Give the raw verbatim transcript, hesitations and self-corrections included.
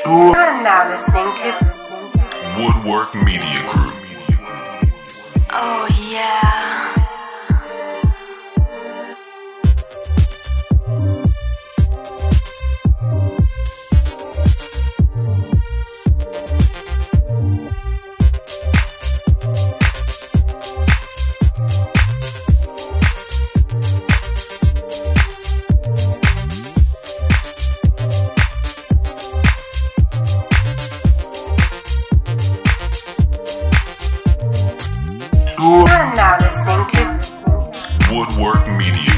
I'm now listening to Woodwork Media Group. Oh yeah. I'm now listening to Woodwork Media